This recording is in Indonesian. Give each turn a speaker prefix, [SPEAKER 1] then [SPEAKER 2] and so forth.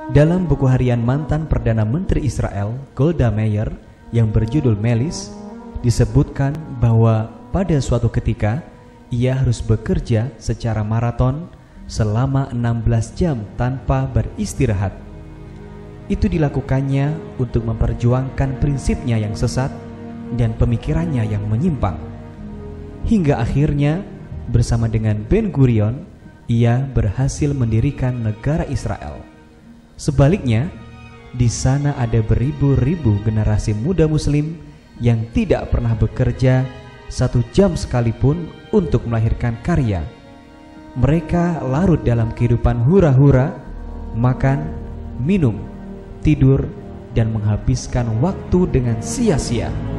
[SPEAKER 1] Dalam buku harian mantan Perdana Menteri Israel, Golda Meir, yang berjudul Melis, disebutkan bahwa pada suatu ketika ia harus bekerja secara maraton selama 16 jam tanpa beristirahat. Itu dilakukannya untuk memperjuangkan prinsipnya yang sesat dan pemikirannya yang menyimpang. Hingga akhirnya bersama dengan Ben Gurion, ia berhasil mendirikan negara Israel. Sebaliknya, di sana ada beribu-ribu generasi muda Muslim yang tidak pernah bekerja 1 jam sekalipun untuk melahirkan karya. Mereka larut dalam kehidupan hura-hura, makan, minum, tidur, dan menghabiskan waktu dengan sia-sia.